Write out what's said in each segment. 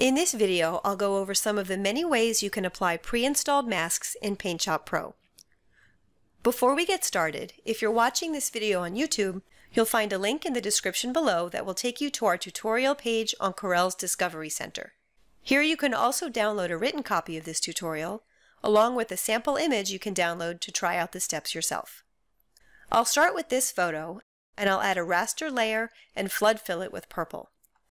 In this video, I'll go over some of the many ways you can apply pre-installed masks in PaintShop Pro. Before we get started, if you're watching this video on YouTube, you'll find a link in the description below that will take you to our tutorial page on Corel's Discovery Center. Here you can also download a written copy of this tutorial, along with a sample image you can download to try out the steps yourself. I'll start with this photo, and I'll add a raster layer and flood fill it with purple.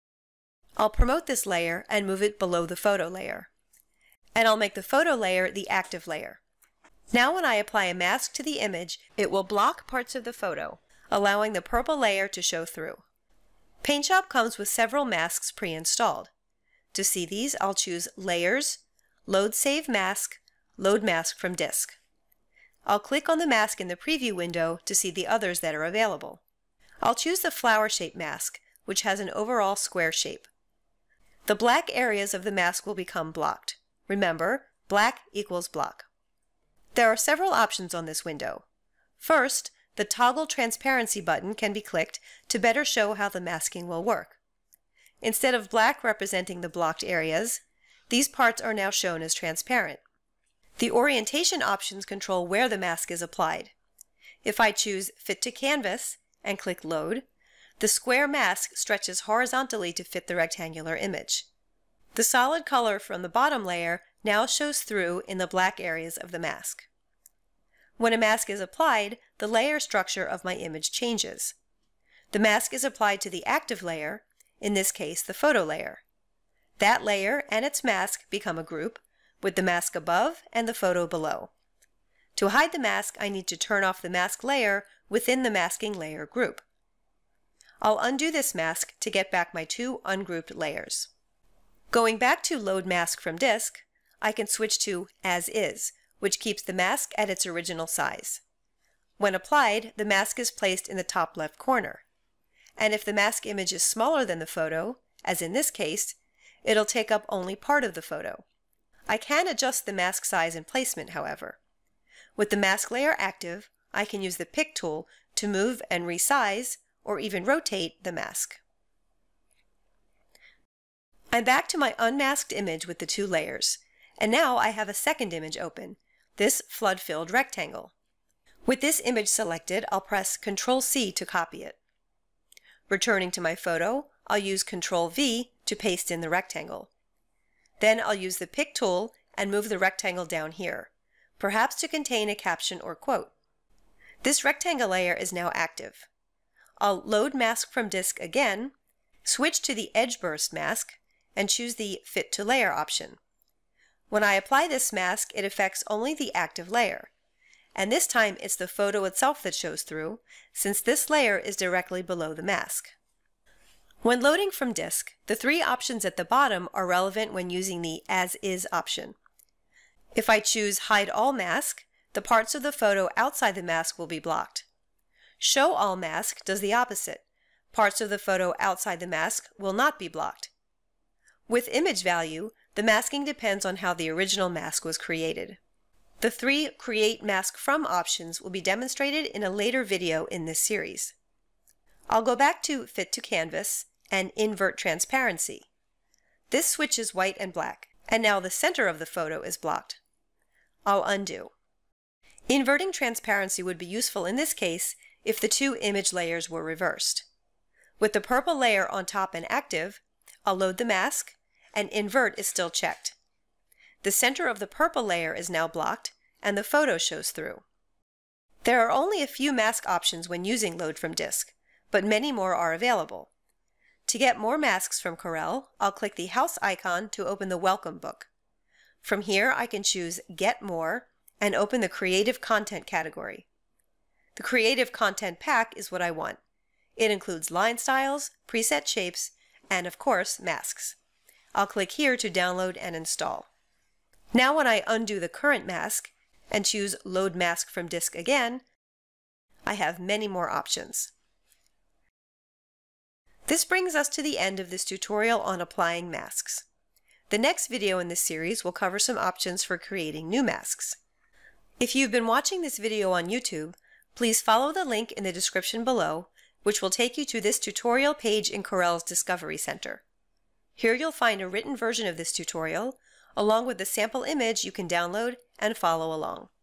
I'll promote this layer and move it below the photo layer. And I'll make the photo layer the active layer. Now when I apply a mask to the image, it will block parts of the photo, allowing the purple layer to show through. PaintShop comes with several masks pre-installed. To see these, I'll choose Layers, Load Save Mask, Load Mask from Disk. I'll click on the mask in the preview window to see the others that are available. I'll choose the flower shape mask, which has an overall square shape. The black areas of the mask will become blocked. Remember, black equals block. There are several options on this window. First, the Toggle Transparency button can be clicked to better show how the masking will work. Instead of black representing the blocked areas, these parts are now shown as transparent. The orientation options control where the mask is applied. If I choose Fit to Canvas and click Load, the square mask stretches horizontally to fit the rectangular image. The solid color from the bottom layer now shows through in the black areas of the mask. When a mask is applied, the layer structure of my image changes. The mask is applied to the active layer, in this case the photo layer. That layer and its mask become a group, with the mask above and the photo below. To hide the mask, I need to turn off the mask layer within the masking layer group. I'll undo this mask to get back my two ungrouped layers. Going back to Load Mask from Disk, I can switch to As Is, which keeps the mask at its original size. When applied, the mask is placed in the top left corner. And if the mask image is smaller than the photo, as in this case, it'll take up only part of the photo. I can adjust the mask size and placement, however. With the mask layer active, I can use the Pick tool to move and resize, or even rotate, the mask. I'm back to my unmasked image with the two layers, and now I have a second image open, this flood-filled rectangle. With this image selected, I'll press Ctrl-C to copy it. Returning to my photo, I'll use Ctrl-V to paste in the rectangle. Then I'll use the Pick tool and move the rectangle down here, perhaps to contain a caption or quote. This rectangle layer is now active. I'll load mask from disk again, switch to the edge burst mask, and choose the Fit to Layer option. When I apply this mask, it affects only the active layer, and this time it's the photo itself that shows through, since this layer is directly below the mask. When loading from disk, the three options at the bottom are relevant when using the As Is option. If I choose Hide All Mask, the parts of the photo outside the mask will be blocked. Show All Mask does the opposite. Parts of the photo outside the mask will not be blocked. With image value, the masking depends on how the original mask was created. The three Create Mask From options will be demonstrated in a later video in this series. I'll go back to Fit to Canvas and Invert Transparency. This switches white and black, and now the center of the photo is blocked. I'll undo. Inverting transparency would be useful in this case if the two image layers were reversed. With the purple layer on top and active, I'll load the mask, and Invert is still checked. The center of the purple layer is now blocked, and the photo shows through. There are only a few mask options when using Load from Disk, but many more are available. To get more masks from Corel, I'll click the house icon to open the Welcome book. From here, I can choose Get More and open the Creative Content category. The Creative Content pack is what I want. It includes line styles, preset shapes, and of course, masks. I'll click here to download and install. Now when I undo the current mask and choose Load Mask from Disk again, I have many more options. This brings us to the end of this tutorial on applying masks. The next video in this series will cover some options for creating new masks. If you've been watching this video on YouTube, please follow the link in the description below, which will take you to this tutorial page in Corel's Discovery Center. Here you'll find a written version of this tutorial, along with the sample image you can download and follow along.